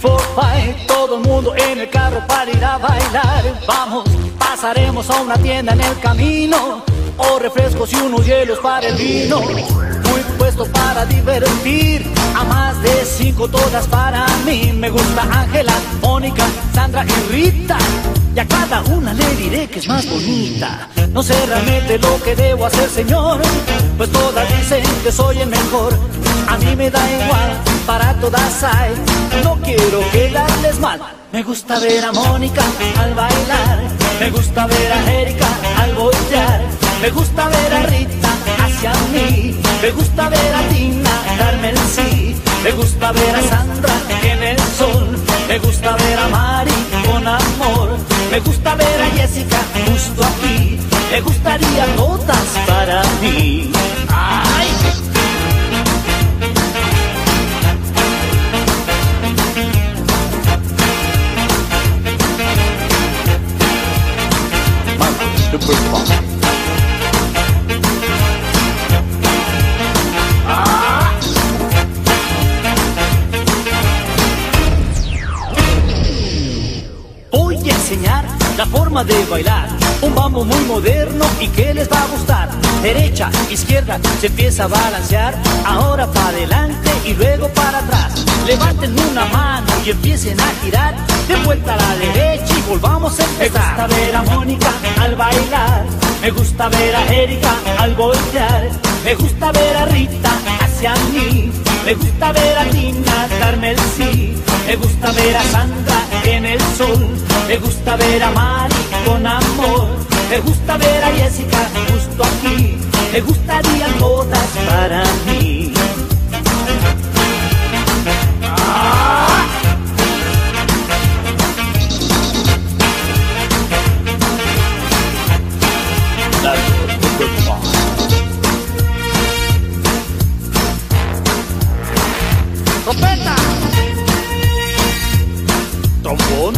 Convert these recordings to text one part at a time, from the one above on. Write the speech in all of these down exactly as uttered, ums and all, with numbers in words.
four, five, todo el mundo en el carro para ir a bailar. Vamos, pasaremos a una tienda en el camino, o refrescos y unos hielos para el vino. Muy puesto para divertir, a más de cinco todas para mí. Me gusta Ángela, Mónica, Sandra y Rita, y a cada una le diré que es más bonita. No sé realmente lo que debo hacer, señor, pues todas dicen que soy el mejor. A mí me da igual, para todas hay, no quiero quedarles mal. Me gusta ver a Mónica al bailar, me gusta ver a Erika al voltear, me gusta ver a Rita hacia mí, me gusta ver a Tina darme el sí, me gusta ver a Sandra en el sol, me gusta ver a Mari con amor, me gusta ver a Jessica justo aquí, me gustaría todas para mí. ¡Ay! Ah. Voy a enseñar la forma de bailar, un mambo muy moderno y que les va a gustar. Derecha, izquierda, se empieza a balancear, ahora para adelante y luego para atrás. Levanten una mano y empiecen a girar, de vuelta a la derecha y volvamos a empezar. Me gusta ver a Mónica al bailar, me gusta ver a Erika al voltear, me gusta ver a Rita hacia mí, me gusta ver a Tina darme el sí, me gusta ver a Sandra en el sol, me gusta ver a Mari con amor, me gusta ver a Jessica justo aquí, me gustarían todas para mí. ¡Ah! ¡Trompeta! ¿Trombón?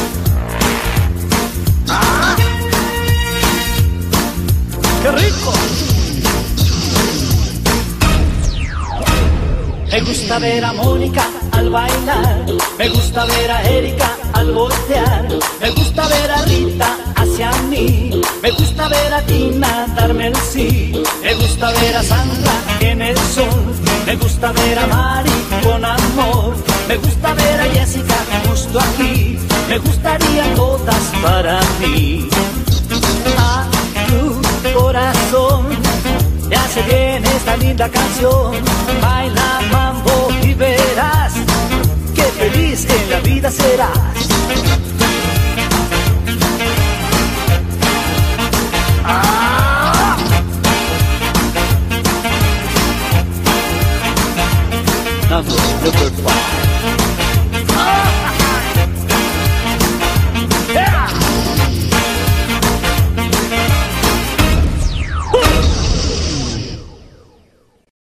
¡Ah! ¡Qué rico! Me gusta ver a Mónica al bailar, me gusta ver a Erika al voltear, me gusta ver a Rita hacia mí, me gusta ver a Tina darme el sí, me gusta ver a Sandra en el sol, me gusta ver a Mari con amor, me gusta ver a Jessica justo aquí, me gustaría todas para mí. A tu corazón te hace bien esta linda canción, baila mambo y verás que feliz en la vida serás.